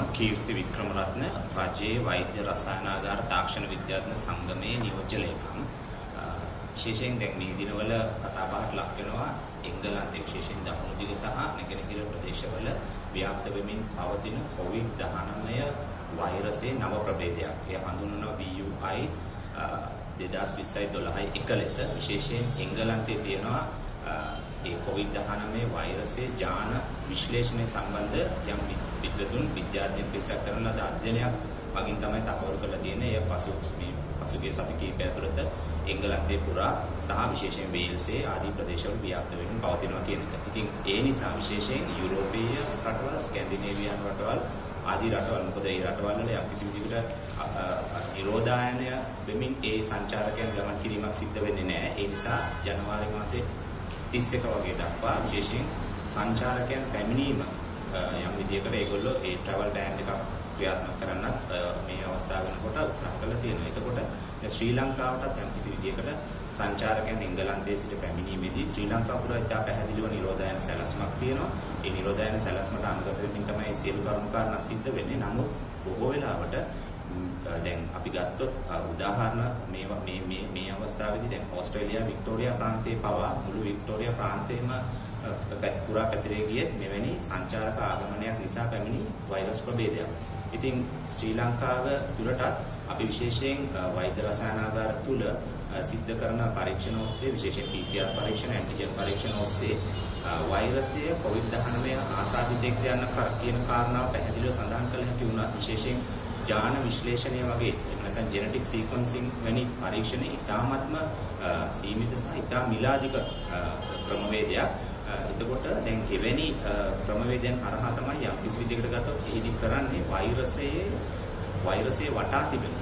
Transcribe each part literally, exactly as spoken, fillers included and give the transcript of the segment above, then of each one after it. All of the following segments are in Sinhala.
කීර්ති වික්‍රමරත්න රජයේ වෛද්‍ය රසායනාගාර තාක්ෂණ විද්‍යාත්මක සංගමයේ නියෝජ්‍ය ලේකම්. විශේෂයෙන් දැන් මේ දිනවල කතා බහට ලක් වෙනවා එංගලන්තයේ විශේෂයෙන් දකුණු දිග සහ නැගෙනහිර ප්‍රදේශවල ව්‍යාප්ත වෙමින් පවතින කොවිඩ් දහනවය වෛරසයේ නව ප්‍රභේදයක්. එය හඳුන්වනවා V U I දෙදාස් විස්සයි දොළහයි එක ලෙස. විශේෂයෙන් එංගලන්තයේ තියෙනවා ඒ කොවිඩ් දහනවය වෛරසයේ ජාන විශ්ලේෂණය සම්බන්ධ යම් විද්වතුන් විද්‍යාඥයන් පිරිසක් කරන ලද අධ්‍යයනයක් මගින් තමයි තහවුරු කරලා තියෙන්නේ. එය පසු මේ පසුගිය සති කිහිපය ඇතුළත එංගලන්තයේ පුරා සහ විශේෂයෙන් වේල්සේ ආදී ප්‍රදේශවල ව්‍යාප්ත වෙමින් පවතිනවා කියන එක. ඉතින් ඒ නිසා විශේෂයෙන් යුරෝපීය රටවල්, ස්කැන්ඩිනේවියානු රටවල් ආදී රටවල් මොකද ඒ රටවල් වල යම් කිසි විදිහකට නිරෝධායනය වෙමින් ඒ සංචාරකයන් ගමන් කිරීමක් සිද්ධ වෙන්නේ නැහැ. ඒ නිසා ජනවාරි මාසයේ තිස් එක වගේ දක්වා විශේෂයෙන් සංචාරකයන් පැමිණීම යම් විදිහකට ඒගොල්ලෝ ඒ ට්‍රැවල් බෑන් එකක් ක්‍රියාත්මක කරන්නත් මේ අවස්ථාව වෙනකොට උත්සාහ කරලා තියෙනවා. එතකොට ශ්‍රී ලංකාවටත් යම් කිසි විදිහකට සංචාරකයන් එංගලන්තයේ සිට පැමිණීමේදී ශ්‍රී ලංකාව පුරා ඉතා පැහැදිලිව නිරෝධායන සැලැස්මක් තියෙනවා. ඒ නිරෝධායන සැලැස්මට අනුගත වෙමින් තමයි සියලු කරුණු කාරණා සිද්ධ වෙන්නේ. නමුත් බොහෝ වෙලාවට දැන් අපි ගත්තොත් උදාහරණ මේ මේ මේ මේ අවස්ථාවේදී දැන් ඕස්ට්‍රේලියා වික්ටෝරියා ප්‍රාන්තයේ පවා මුළු වික්ටෝරියා ප්‍රාන්තයේම පුරා පැතිරේ ගිය මෙවැනි සංචාරක ආගමනයක් නිසා පැමිණි වෛරස් ප්‍රභේදයක්. ඉතින් ශ්‍රී ලංකාව තුළටත් අපි විශේෂයෙන් වෛද්‍ය රසායනාගාර තුළ සිද්ධ කරන පරීක්ෂණ ඔස්සේ විශේෂයෙන් P C R පරීක්ෂණ, ඇන්ටිජන් පරීක්ෂණ ඔස්සේ වෛරසය කොවිඩ් දහනවය ආසාදිතෙක්ද යන කියන කාරණාව පැහැදිලිව සඳහන් කළ හැකි වුණා. විශේෂයෙන් ජාන විශ්ලේෂණය වගේ නැත්නම් ජෙනටික් සීක්වෙන්සිං වැනි පරීක්ෂණ ඉතාමත්ම සීමිත සහ ඉතා මිලාදික ක්‍රමවේදයක්. එතකොට දැන් එවැනි ක්‍රමවේදයන් හරහා තමයි යම් කිසි විදිහකට ගත්තොත් එහිදී කරන්නේ වෛරසයේ වෛරසයේ වටා තිබෙන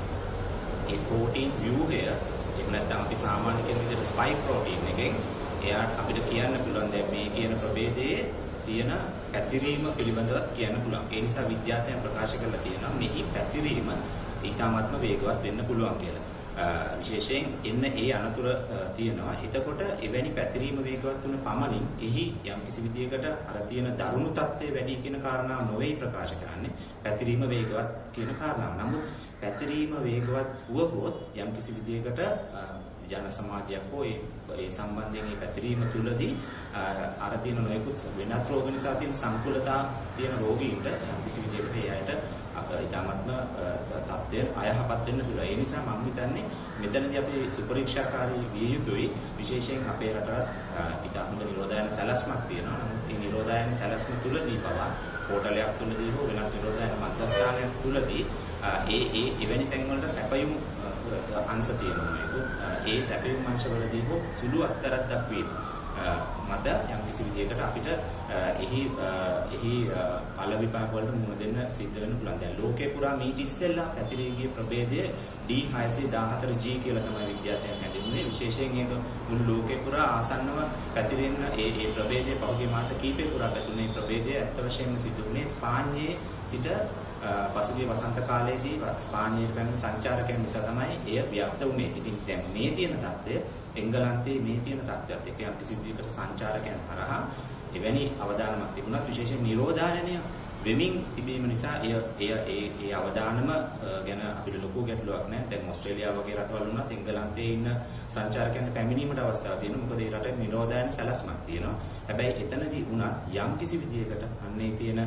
ඒ ප්‍රෝටීන් ව්‍යුහය එහෙම නැත්නම් අපි සාමාන්‍ය කියන විදිහට ස්පයික් ප්‍රෝටීන් එකෙන් එයාට අපිට කියන්න පුළුවන් දැන් මේ කියන ප්‍රභේදයේ තියෙන පැතිරීම පිළිබඳව කියන්න පුළුවන්. ඒ නිසා විද්‍යාඥයන් ප්‍රකාශ කරලා තියෙනවා මෙහි පැතිරීම ඉතාමත්ම වේගවත් වෙන්න පුළුවන් කියලා. විශේෂයෙන් එන්න ඒ අනතුර තියෙනවා. එතකොට එවැනි පැතිරීම වේගවත් වුණ පමණින් එහි යම් කිසි විදියකට අර තියෙන දරුණු තත්ත්වය වැඩි කියන කාරණාව නොවේ ප්‍රකාශ කරන්නේ. පැතිරීම වේගවත් කියන කාරණාව. නමුත් පැතිරීම වේගවත් වුවහොත් යම් කිසි විදියකට ජන සමාජයක් හෝ ඒ සම්බන්ධයෙන් මේ පැතිරීම තුලදී අර තියෙන නොයෙකුත් වෙනත් රෝග නිසා තියෙන සංකුලතා තියෙන රෝගීන්ට යම් කිසි විදියකට ඒ අයට ඉතාමත්ම තත්ත්වය අයහපත් වෙන්න පුළුවන්. ඒ නිසා මම හිතන්නේ මෙතනදී අපි සුපරීක්ෂාකාරී විය යුතුයි. විශේෂයෙන් අපේ රටට ඉතා හොඳ නිරෝධායන සැලැස්මක් තියෙනවා. නමුත් මේ නිරෝධායන සැලැස්ම තුලදී පවා පෝටලයක් තුලදී හෝ වෙනත් නිරෝධායන මධ්‍යස්ථානයක් තුලදී ඒ ඒ එවැනි තැන්වලට සැපයුම් අංශ තියෙනවා මේක. ඒ සැපයුම් අංශවලදී හෝ සුළු අත්තරක් දක්වීම මත යම් කිසි විදියකට අපිට එහි එහි පළ විපාක වලට මුහුණ දෙන්න සිද්ධ වෙන්න පුළුවන්. දැන් ලෝකේ පුරා මීට ඉස්සෙල්ලා පැතිරී ගිය ප්‍රභේදය D හයසිය දාහතර G කියලා තමයි විද්‍යාඥයන් හැඳින්වුවේ. විශේෂයෙන් ඒක මුළු ලෝකේ පුරා ආසන්නව පැතිරෙන ඒ ඒ ප්‍රභේදයේ පහුගිය මාස කිහිපය පුරා පැතිරුණේ ප්‍රභේදය ඇත්ත වශයෙන්ම සිදු වුණේ ස්පාඤ්ඤයේ සිට පසුගිය වසන්ත කාලයේදී ස්පාඤ්ඤයට පැමිණ සංචාරකයන් නිසා තමයි එය ව්‍යාප්ත වුණේ. ඉතින් දැන් මේ තියෙන තත්ත්වය එංගලන්තයේ මේ තියෙන තත්ත්වයත් එක්ක යම් කිසි විදිහකට සංචාරකයන් හරහා එවැනි අවදානමක් තිබුණත් විශේෂයෙන් නිරෝධායනය වෙමින් තිබීම නිසා එය එය ඒ ඒ අවදානම ගැන අපිට ලොකු ගැටලුවක් නැහැ. දැන් ඕස්ට්‍රේලියාව වගේ රටවල් වුණත් එංගලන්තයේ ඉන්න සංචාරකයන්ට පැමිණීමට අවස්ථාවක් තියෙනවා. මොකද ඒ රටේ නිරෝධායන සැලැස්මක් තියෙනවා. හැබැයි එතනදී වුණත් යම් කිසි විදිහකට අන්නේ තියෙන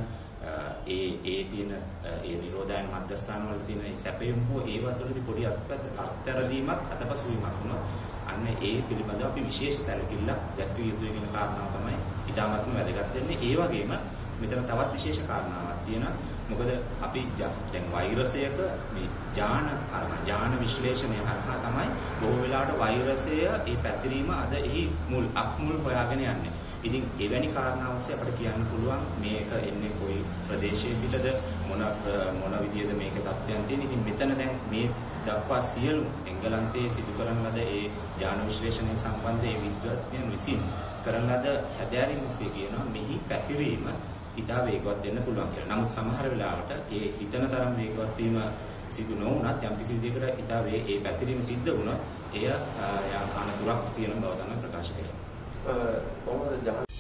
ඒ ඒ තියෙන ඒ නිරෝධායන මධ්‍යස්ථාන වල තියෙන සැපයුම් හෝ ඒවා තුළදී පොඩි අත්තරදීමක් අතපසුවීමක් වුණා. අන්න ඒ පිළිබඳව අපි විශේෂ සැලකිල්ලක් දක්විය යුතුයි කියන කාරණාව තමයි ඉතාමත්ම වැදගත් වෙන්නේ. ඒ වගේම මෙතන තවත් විශේෂ කාරණාවක් තියෙනවා. මොකද අපි දැන් වෛරසයක මේ ජාන හරහා ජාන විශ්ලේෂණය හරහා තමයි බොහෝ වෙලාවට වෛරසය ඒ පැතිරීම අද එහි මුල් අක්මුල් හොයාගෙන යන්නේ. ඉතින් එවැනි කාරණා ඔස්සේ අපිට කියන්න පුළුවන් මේක එන්නේ කොයි ප්‍රදේශයේ සිටද මොන මොන විදියද මේක තත්ත්වයන් තියෙන්නේ. ඉතින් මෙතන දැන් මේ දක්වා සියලු එංගලන්තයේ සිදු කරන ලද ඒ ජාන විශ්ලේෂණය සම්බන්ධ ඒ විද්‍යාඥයන් විසින් කරන ලද හැදෑරීම් ඔස්සේ කියනවා මෙහි පැතිරීම ඉතා වේගවත් වෙන්න පුළුවන් කියලා. නමුත් සමහර වෙලාවට ඒ හිතන තරම් වේගවත් වීම සිදු නොවුනත් යම් කිසි විදිහකට ඉතා වේ ඒ පැතිරීම සිද්ධ වුණොත් එය අනතුරක් තියෙන බව තමයි ප්‍රකාශ කරන්නේ. කොහොමද